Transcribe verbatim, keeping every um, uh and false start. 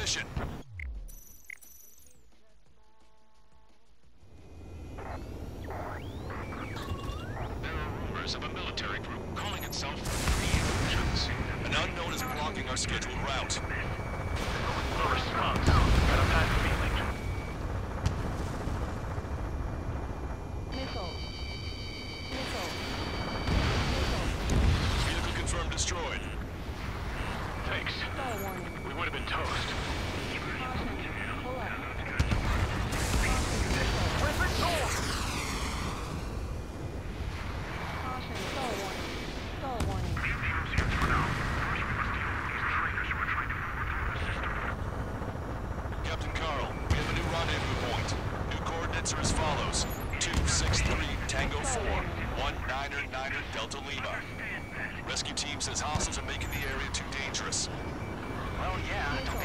position. There are rumors of a military group calling itself Free Illusions. An unknown is blocking our scheduled route. No response. Got a bad feeling. Missile. Missile. Vehicle confirmed destroyed. Thanks. Stall warning. We would have been toast. Caution. Pull up. Weapon sold! Caution. Stall warning. Stall warning. Captain Carl, we have a new rendezvous point. New coordinates are as follows. two six three Tango four, one niner niner Delta Lima. Rescue team says hostiles are making the area too dangerous. Well, yeah, don't